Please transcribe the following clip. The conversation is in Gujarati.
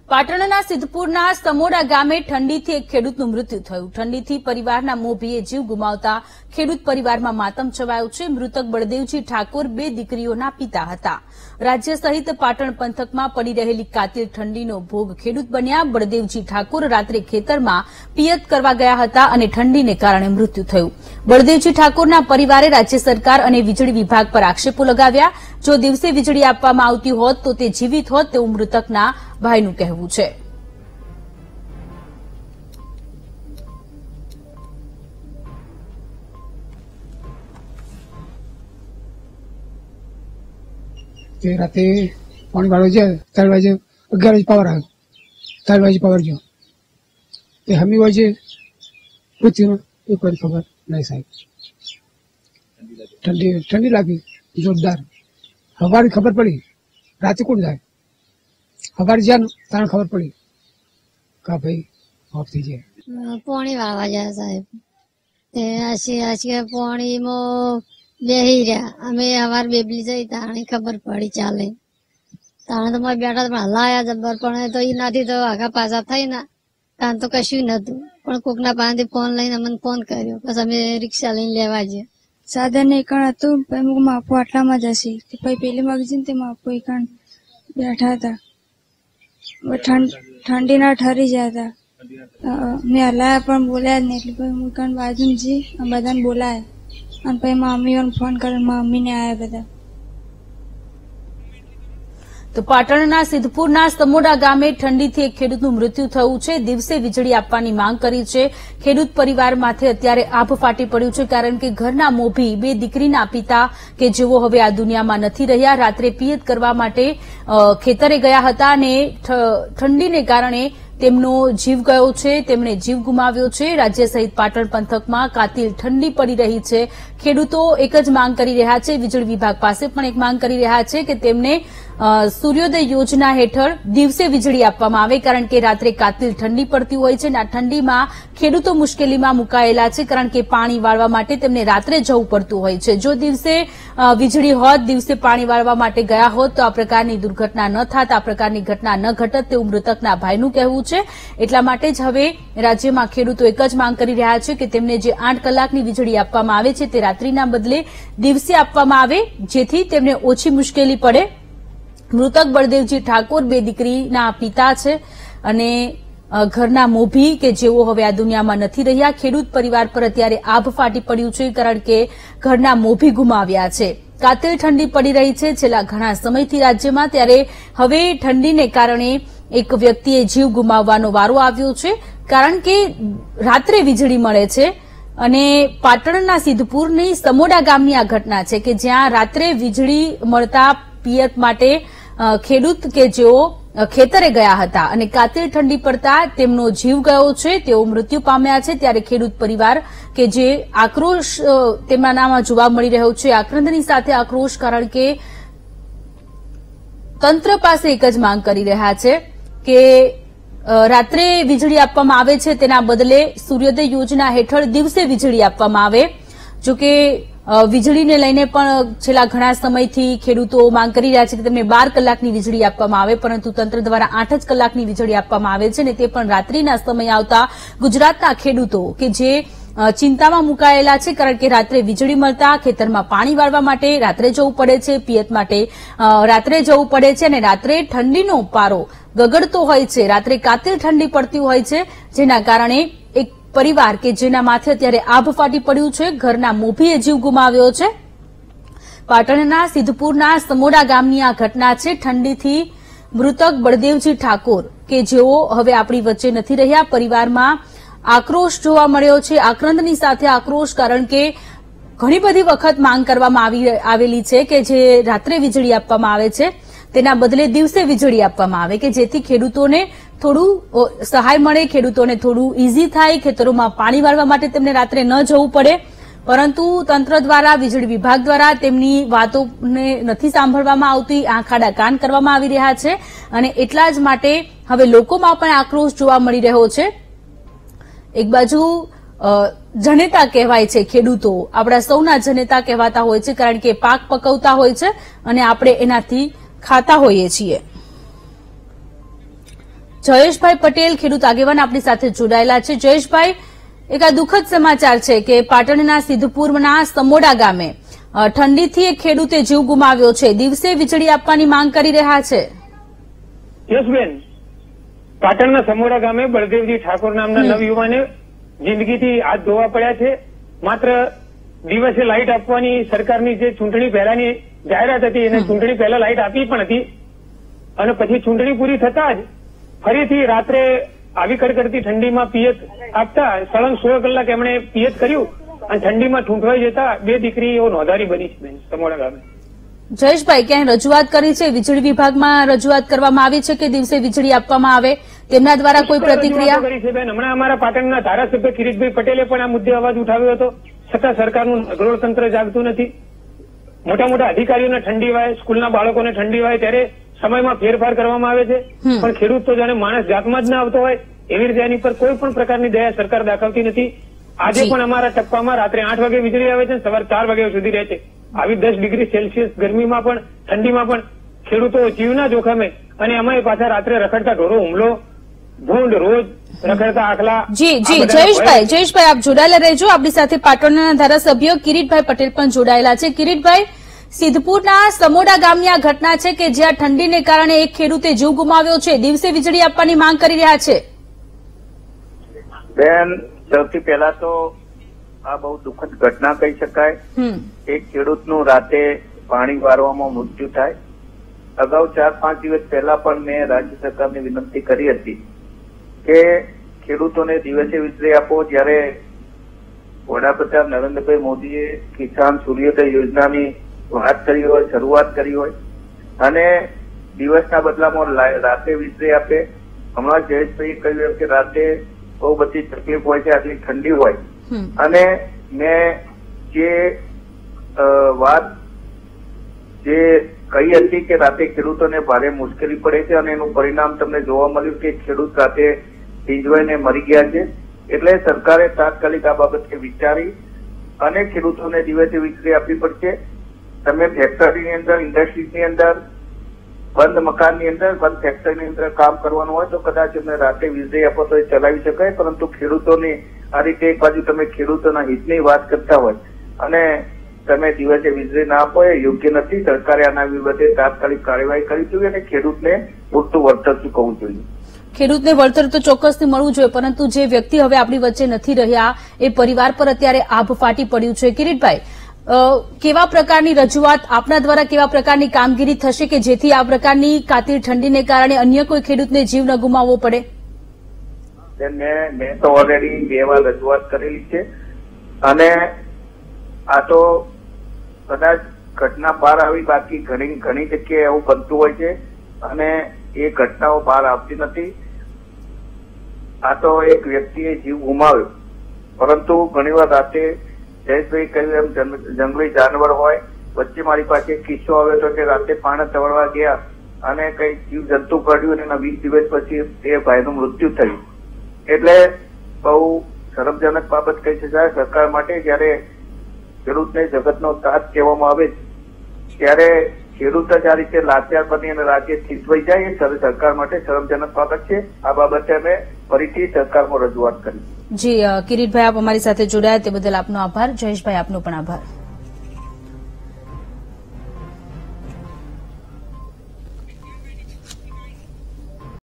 પાટણના સિદ્ધપુરના સમોડા ગામે ઠંડીથી એક ખેડૂતનું મૃત્યુ થયું. ઠંડીથી પરિવારના મોભીએ જીવ ગુમાવતા ખેડૂત પરિવારમાં માતમ છવાયો છે. મૃતક બળદેવજી ઠાકોર 2 દીકરીઓના પિતા હતા. રાજ્ય સહિત પાટણ પંથકમાં પડી રહેલી કાતિલ ઠંડીનો ભોગ ખેડૂત બન્યા. બળદેવજી ઠાકોર રાત્રે ખેતરમાં પિયત કરવા ગયા હતા અને ઠંડીને કારણે મૃત્યુ થયું. બળદેવજી ઠાકોરના પરિવારે રાજ્ય સરકાર અને વીજળી વિભાગ પર આક્ષેપો લગાવ્યા. જો દિવસે વીજળી આપવામાં આવતી હોત તો તે જીવિત હોત તેવું મૃતકના ભાઈનું કહેવું છે. રાતે પાણી વાળો છે 3 વાગે 11 વાગે પાવર આવ્યો. 3 વાગે પાવર ગયો એ હમી વાગે પૂછ્યું એ કોઈ ખબર નહીં સાહેબ. ઠંડી લાગી જોરદાર. હવારી ખબર પડી રાતે કોણ જાય હવારી જ્યાં તાણ ખબર પડી કા ભાઈ ઓફ થઈ જાય. પાણી વાળવા જાય સાહેબ તે આશી પાણીમાં બેહી રહ્યા અમે હવાર બેબલી જઈ તાણે ખબર પડી ચાલે તાણે તો બેઠા પણ હલાયા જબર પણ તો એનાથી તો આગા પાછા થઈ ને તાણ તો કશું નતું પણ કોકના પાસેથી ફોન લઈને અમને ફોન કર્યો પછી અમે રિક્ષા લઈને લેવા ગયા. સાધન એકણ હતું પછી માપો આટલામાં જ હશે પછી પેલી મગજીને તે માપો એકણ બેઠા હતા. ઠંડીના ઠરી ગયા હતા. મેં હલાયા પણ બોલ્યા જ નહીં એટલે પછી હું કણ બાજુ જી બધાને બોલાય અને પછી મમ્મીઓને ફોન કર્યો મમ્મીને આવ્યા બધા. તો પાટણના સિદ્ધપુરના સમોડા ગામે ઠંડીથી એક ખેડૂતનું મૃત્યુ થયું છે. દિવસે વીજળી આપવાની માંગ કરી છે. ખેડૂત પરિવાર માથે અત્યારે આભ ફાટી પડ્યું છે કારણ કે ઘરના મોભી 2 દીકરીના પિતા કે જેઓ હવે આ દુનિયામાં નથી રહ્યા રાત્રે પિયત કરવા માટે ખેતરે ગયા હતા અને ઠંડીને કારણે તેમનો જીવ ગયો છે. તેમણે જીવ ગુમાવ્યો છે. રાજ્ય સહિત પાટણ પંથકમાં કાતિલ ઠંડી પડી રહી છે. ખેડૂતો એક જ માંગ કરી રહ્યા છે. વીજળી વિભાગ પાસે પણ એક માંગ કરી રહ્યા છે કે તેમને સૂર્યોદય યોજના હેઠળ દિવસે વીજળી આપવામાં આવે કારણ કે રાત્રે કાતિલ ઠંડી પડતી હોય છે અને આ ઠંડીમાં ખેડૂતો મુશ્કેલીમાં મુકાયેલા છે કારણ કે પાણી વાળવા માટે તેમને રાત્રે જવું પડતું હોય છે. જો દિવસે વીજળી હોત દિવસે પાણી વાળવા માટે ગયા હોત તો આ પ્રકારની દુર્ઘટના ન થાત, આ પ્રકારની ઘટના ન ઘટત તેવું મૃતકના ભાઈનું કહેવું છે. એટલા માટે જ હવે રાજ્યમાં ખેડૂતો એક જ માંગ કરી રહ્યા છે કે તેમને જે 8 કલાકની વીજળી આપવામાં આવે છે તે રાત્રિના બદલે દિવસે આપવામાં આવે જેથી તેમને ઓછી મુશ્કેલી પડે. મૃતક બળદેવજી ઠાકોર 2 દીકરીના પિતા છે અને ઘરના મોભી કે જેઓ હવે આ દુનિયામાં નથી રહ્યા. ખેડૂત પરિવાર પર અત્યારે આભ ફાટી પડ્યું છે કારણ કે ઘરના મોભી ગુમાવ્યા છે. કાતિલ ઠંડી પડી રહી છે છેલ્લા ઘણા સમયથી રાજ્યમાં. ત્યારે હવે ઠંડીને કારણે એક વ્યક્તિએ જીવ ગુમાવવાનો વારો આવ્યો છે કારણ કે રાત્રે વીજળી મળે છે અને પાટણના સિદ્ધપુરની સમોડા ગામની આ ઘટના છે કે જ્યાં રાત્રે વીજળી મળતા પિયત માટે ખેડૂત કે જેઓ ખેતરે ગયા હતા અને કાતિલ ઠંડી પડતા તેમનો જીવ ગયો છે, તેઓ મૃત્યુ પામ્યા છે. ત્યારે ખેડૂત પરિવાર કે જે આક્રોશ તેમનામાં જોવા મળી રહ્યો છે, આક્રંદની સાથે આક્રોશ કારણ કે તંત્ર પાસે એક જ માંગ કરી રહ્યા છે કે રાત્રે વીજળી આપવામાં આવે છે તેના બદલે સૂર્યોદય યોજના હેઠળ દિવસે વીજળી આપવામાં આવે. જોકે વીજળીને લઈને પણ છેલ્લા ઘણા સમયથી ખેડૂતો માંગ કરી રહ્યા છે કે તેમને 12 કલાકની વીજળી આપવામાં આવે પરંતુ તંત્ર દ્વારા 8 જ કલાકની વીજળી આપવામાં આવે છે અને તે પણ રાત્રિના સમય આવતા ગુજરાતના ખેડૂતો કે જે ચિંતામાં મુકાયેલા છે કારણ કે રાત્રે વીજળી મળતા ખેતરમાં પાણી વાળવા માટે રાત્રે જવું પડે છે, પિયત માટે રાત્રે જવું પડે છે અને રાત્રે ઠંડીનો પારો ગગડતો હોય છે, રાત્રે કાતિલ ઠંડી પડતી હોય છે જેના કારણે એક પરિવાર કે જેના માથે અત્યારે આભ ફાટી પડ્યું છે, ઘરના મોભીએ જીવ ગુમાવ્યો છે. પાટણના સિદ્ધપુરના સમોડા ગામની આ ઘટના છે. ઠંડીથી મૃતક બળદેવજી ઠાકોર કે જેઓ હવે આપણી વચ્ચે નથી રહ્યા. પરિવારમાં આક્રોશ જોવા મળ્યો છે, આક્રંદની સાથે આક્રોશ કારણ કે ઘણી બધી વખત માંગ કરવામાં આવેલી છે કે જે રાત્રે વીજળી આપવામાં આવે છે તેના બદલે દિવસે વીજળી આપવામાં આવે કે જેથી ખેડૂતોને થોડું સહાય મળે, ખેડૂતોને થોડું ઇઝી થાય, ખેતરોમાં પાણી વાળવા માટે તેમને રાત્રે ન જવું પડે. પરંતુ તંત્ર દ્વારા, વીજળી વિભાગ દ્વારા તેમની વાતોને નથી સાંભળવામાં આવતી, આંખ આડા કાન કરવામાં આવી રહ્યા છે અને એટલા જ માટે હવે લોકોમાં પણ આક્રોશ જોવા મળી રહ્યો છે. એક બાજુ જનેતા કહેવાય છે ખેડૂતો, આપણા સૌના જનેતા કહેવાતા હોય છે કારણ કે પાક પકવતા હોય છે અને આપણે એનાથી ખાતા હોઈએ છીએ. જયેશભાઈ પટેલ ખેડૂત આગેવાન આપણી સાથે જોડાયેલા છે. જયેશભાઈ, એક આ દુઃખદ સમાચાર છે કે પાટણના સિદ્ધપુરના સમોડા ગામે ઠંડીથી એક ખેડૂતે જીવ ગુમાવ્યો છે. દિવસે વીજળી આપવાની માંગ કરી રહ્યા છે. યશબેન, પાટણના સમોડા ગામે બળદેવજી ઠાકોર નામના નવયુવાને જિંદગીથી હાથ ધોવા પડ્યા છે. માત્ર દિવસે લાઇટ આપવાની સરકારની જે ચૂંટણી પહેલાની જાહેરાત હતી એને ચૂંટણી પહેલા લાઇટ આપી પણ હતી અને પછી ચૂંટણી પૂરી થતા જ ફરીથી રાત્રે આવી કડકડતી ઠંડીમાં પિયત આપતા સળંગ 16 કલાક એમણે પિયત કર્યું અને ઠંડીમાં ઠૂંઠવાઈ જતા 2 દીકરીઓ નોંધારી બની છે સમોડા ગામે. જયેશભાઈ, ક્યાંય રજૂઆત કરી છે? વીજળી વિભાગમાં રજૂઆત કરવામાં આવી છે કે દિવસે વીજળી આપવામાં આવે? તેમના દ્વારા કોઈ પ્રતિક્રિયા કરી છે બેન? હમણાં અમારા પાટણના ધારાસભ્ય કિરીટભાઈ પટેલે પણ આ મુદ્દે અવાજ ઉઠાવ્યો હતો, છતાં સરકારનું અગ્રણી તંત્ર જાગતું નથી. મોટા મોટા અધિકારીઓને ઠંડી વાય, સ્કૂલના બાળકોને ઠંડી વાય ત્યારે સમયમાં ફેરફાર કરવામાં આવે છે, પણ ખેડૂત તો જાણે માણસ જાતમાં જ ના આવતો હોય એવી રીતે એની પર કોઈ પણ પ્રકારની દયા સરકાર દાખવતી નથી. આજે પણ અમારા ટપ્પામાં રાત્રે 8 વાગે વીજળી આવે છે, સવારે 4 વાગ્યા સુધી રહે છે. આવી 10 ડિગ્રી સેલ્સિયસ ગરમીમાં પણ ઠંડીમાં પણ ખેડૂતો જીવના જોખમે અને એમાં પાછા રાત્રે રખડતા ઢોરો હુમલો, ભૂંડ રોજ રખડતા આખલા. જી જયેશભાઈ, આપ જોડાયેલા રહેજો. આપણી સાથે પાટણના ધારાસભ્ય કિરીટભાઈ પટેલ પણ જોડાયેલા છે. કિરીટભાઈ, સિદ્ધપુરના સમોડા ગામની આ ઘટના છે કે જ્યાં ઠંડીને કારણે એક ખેડૂતે જીવ ગુમાવ્યો છે. દિવસે વીજળી આપવાની માંગ કરી રહ્યા છે. બેન, સૌથી પહેલા તો આ બહુ દુઃખદ ઘટના કહી શકાય. એક ખેડૂતનું રાતે પાણી વારવામાં મૃત્યુ થાય. અગાઉ 4-5 દિવસ પહેલા પણ મેં રાજ્ય સરકારને વિનંતી કરી હતી કે ખેડૂતોને દિવસે વીજળી આપો. જ્યારે વડાપ્રધાન નરેન્દ્રભાઈ મોદીએ કિસાન સૂર્યોદય યોજનાની વાત કરી હોય, શરૂઆત કરી હોય અને દિવસના બદલામાં રાતે વીજળી આપે. હમણાં જયેશભાઈએ કહ્યું એમ કે રાતે બહુ બધી તકલીફ હોય છે, આટલી ઠંડી હોય અને મેં જે વાત જે કહી હતી કે રાતે ખેડૂતોને ભારે મુશ્કેલી પડે છે અને એનું પરિણામ તમને જોવા મળ્યું કે ખેડૂત રાતે ભીંજવાઈને મરી ગયા છે. એટલે સરકારે તાત્કાલિક આ બાબતે વિચારી અને ખેડૂતોને દિવસે વીજળી આપવી પડશે. તમે ફેક્ટરીની અંદર, ઇન્ડસ્ટ્રીની અંદર, બંધ મકાનની અંદર, બંધ ફેક્ટરીની અંદર કામ કરવાનું હોય તો કદાચ તમે રાતે વીજળી આપો તો એ ચલાવી શકાય, પરંતુ ખેડૂતોની આ રીતે એક બાજુ તમે ખેડૂતોના હિતની વાત કરતા હોય અને તમે દિવસે વીજળી ના આપો એ યોગ્ય નથી. સરકારે આના બાબતે તાત્કાલિક કાર્યવાહી કરવી જોઈએ અને ખેડૂતને પૂરતું વળતર ચૂકવવું જોઈએ. ખેડૂતને વળતર તો ચોક્કસથી મળવું જોઈએ, પરંતુ જે વ્યક્તિ હવે આપણી વચ્ચે નથી રહ્યા એ પરિવાર પર અત્યારે આભ ફાટી પડ્યું છે. કિરીટભાઈ, કેવા પ્રકારની રજૂઆત આપના દ્વારા, કેવા પ્રકારની કામગીરી થશે કે જેથી આ પ્રકારની કાતિલ ઠંડીને કારણે અન્ય કોઈ ખેડૂતને જીવ ન ગુમાવવો પડે? મેં તો ઓલરેડી 2 વાર રજૂઆત કરેલી છે અને આ તો કદાચ ઘટના બહાર આવી, બાકી ઘણી જગ્યાએ એવું બનતું હોય છે અને એ ઘટનાઓ બહાર આવતી નથી. આ તો એક વ્યક્તિએ જીવ ગુમાવ્યો, પરંતુ ઘણીવાર રાતે જયેશભાઈ કહ્યું એમ જંગલી જાનવર હોય. વચ્ચે મારી પાસે એક કિસ્સો આવ્યો હતો કે રાતે પાણી તવડવા ગયા અને કઈ જીવ જંતુ પડ્યું અને એના 20 દિવસ પછી એ ભાઈનું મૃત્યુ થયું. એટલે બહુ શરમજનક બાબત કહી શકાય સરકાર માટે. જયારે ખેડૂતને જગતનો તાત કહેવામાં આવે ત્યારે ખેડૂત જ આ રીતે લાચાર બની અને રાજ્ય થીસવાઈ જાય એ સરકાર માટે શરમજનક બાબત છે. આ બાબતે અમે ફરીથી સરકારમાં રજૂઆત કરી. જી કિરીટભાઈ, આપ અમારી સાથે જોડાયા તે બદલ આપનો આભાર. જયેશભાઈ, આપનો પણ આભાર.